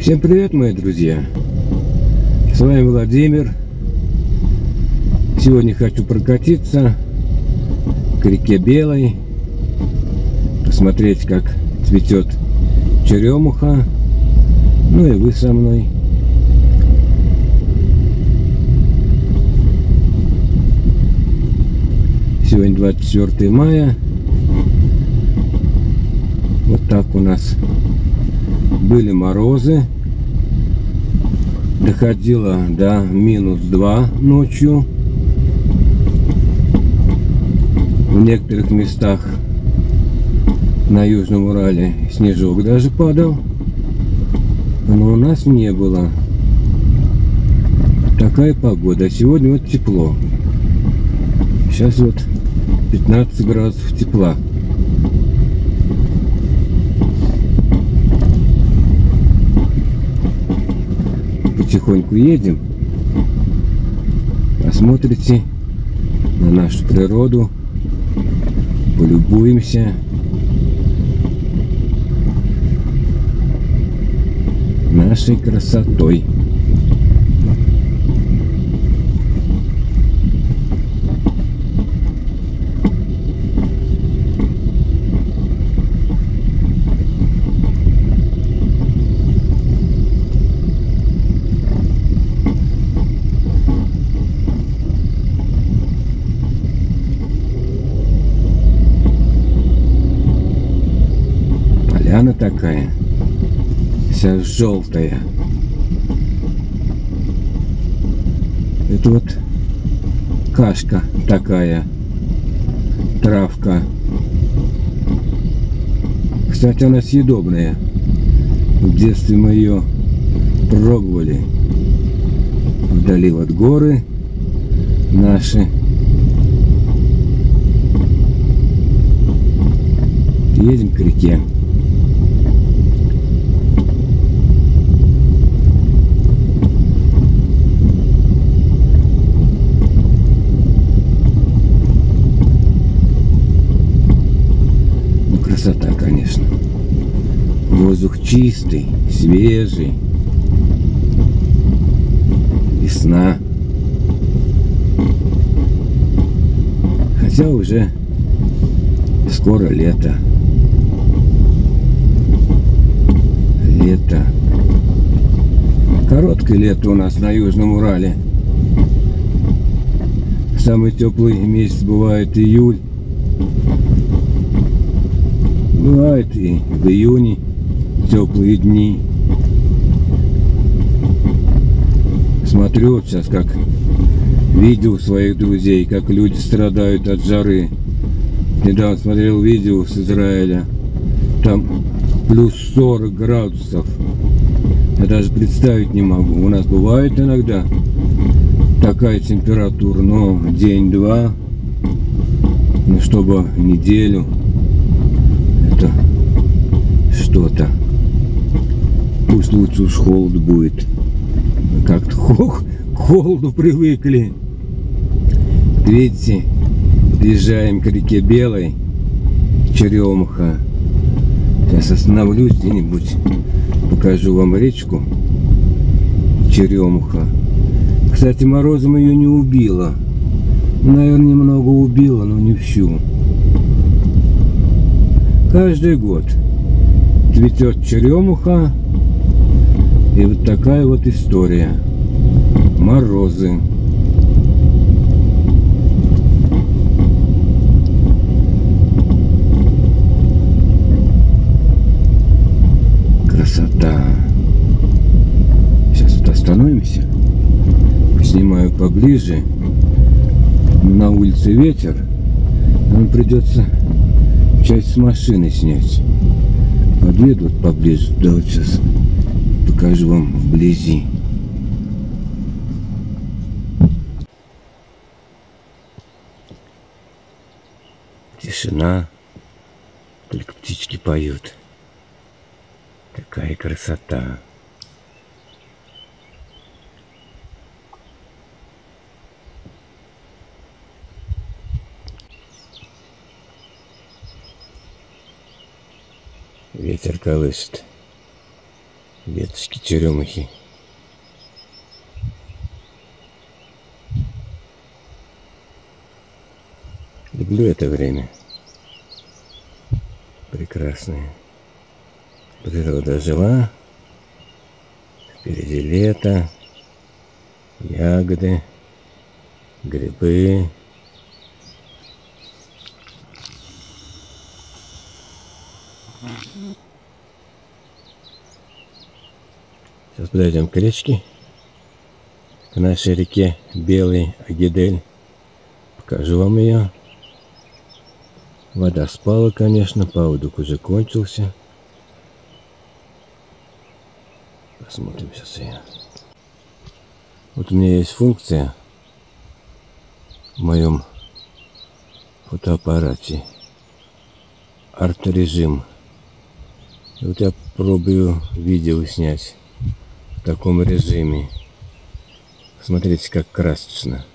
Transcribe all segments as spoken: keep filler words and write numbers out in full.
Всем привет, мои друзья! С вами Владимир. Сегодня хочу прокатиться к реке Белой, посмотреть, как цветет черемуха. Ну и вы со мной. Сегодня двадцать четвёртое мая. Вот так у нас были морозы. Доходило до минус два ночью. В некоторых местах на Южном Урале снежок даже падал. Но у нас не было. Такая погода. Сегодня вот тепло. Сейчас вот пятнадцать градусов тепла. Потихоньку едем. Посмотрите на нашу природу. Полюбуемся. Нашей красотой. Поляна такая, вся желтая. Это вот кашка такая, травка. Кстати, она съедобная. В детстве мы ее пробовали. Вдали вот горы наши. Едем к реке. Красота, конечно. Воздух чистый, свежий. Весна. Хотя уже скоро лето. Лето. Короткое лето у нас на Южном Урале. Самый теплый месяц бывает июль. Бывает и в июне теплые дни. Смотрю вот сейчас, как видео своих друзей, как люди страдают от жары. Недавно смотрел видео с Израиля. Там плюс сорок градусов. Я даже представить не могу. У нас бывает иногда такая температура, но день-два, ну чтобы неделю. Это что-то. Пусть лучше уж холод будет. Как-то к холоду привыкли. Видите, подъезжаем к реке Белой, черемуха. Сейчас остановлюсь где-нибудь, покажу вам речку черемуха. Кстати, морозом ее не убило. Наверное, немного убило, но не всю. Каждый год цветет черемуха, и вот такая вот история. Морозы. Красота. Сейчас вот остановимся. Поснимаю поближе. На улице ветер. Нам придется часть с машины снять. Подъеду вот поближе. Да, вот сейчас покажу вам вблизи. Тишина. Только птички поют. Такая красота. Ветер колышет. Веточки черемухи. Люблю это время. Прекрасное. Природа жива. Впереди лето. Ягоды. Грибы. Сейчас подойдем к речке. К нашей реке Белый Агидель. Покажу вам ее. Вода спала, конечно, паводок уже кончился. Посмотрим сейчас ее. Вот у меня есть функция в моем фотоаппарате. Арт-режим. И вот я пробую видео снять в таком режиме. Смотрите, как красочно.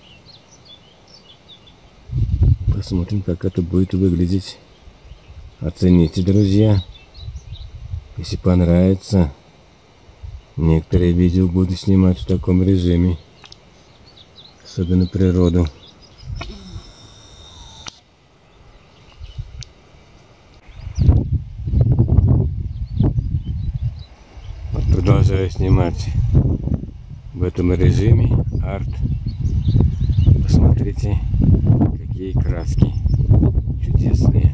Посмотрим, как это будет выглядеть. Оцените, друзья. Если понравится, некоторые видео буду снимать в таком режиме. Особенно природу. Вот продолжаю снимать в этом режиме арт. Посмотрите, какие краски чудесные.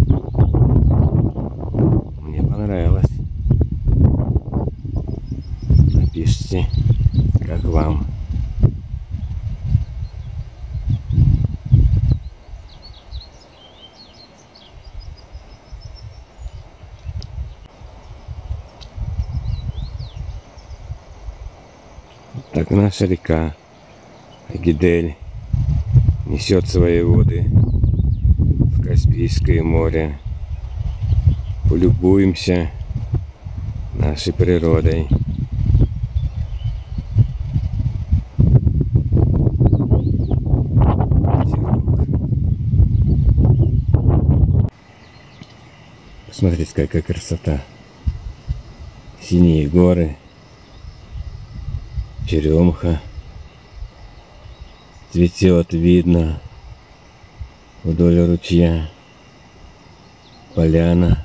Мне понравилось. Напишите, как вам. Так наша река Агидель несет свои воды в Каспийское море. Полюбуемся нашей природой. Смотрите, какая красота. Синие горы, черемуха. Цветет, видно, вдоль ручья, поляна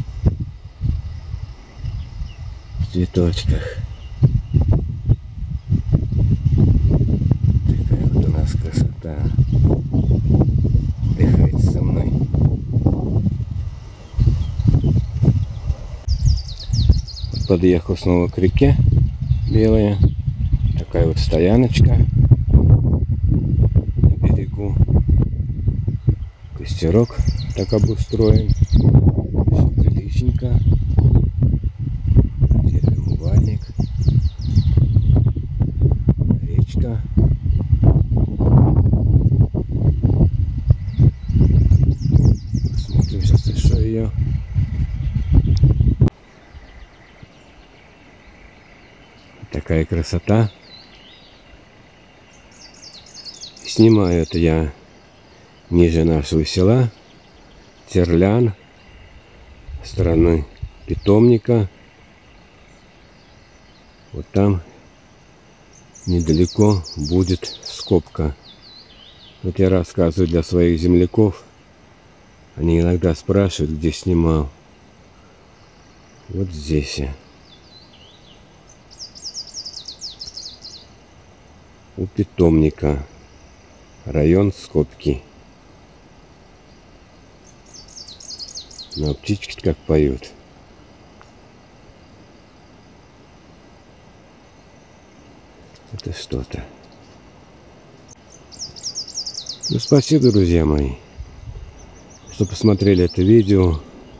в цветочках. Такая вот у нас красота. Отдыхайте со мной. Вот подъехал снова к реке Белая. Такая вот стояночка. Костерок так обустроен. Все приличненько. На дереве умывальник. Речка. Посмотрим сейчас еще ее. Такая красота. Снимаю это я ниже нашего села, Терлян, стороны питомника. Вот там недалеко будет скобка. Вот я рассказываю для своих земляков. Они иногда спрашивают, где снимал. Вот здесь я. У питомника. Район Скобки. Но птички как поют. Это что-то. Ну, спасибо, друзья мои, что посмотрели это видео.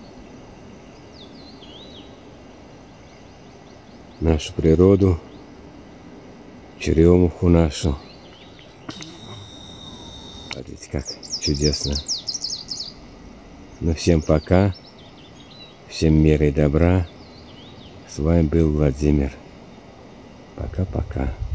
Нашу природу, черемуху нашу. Смотрите, как чудесно. Ну, всем пока. Всем мира и добра. С вами был Владимир. Пока-пока.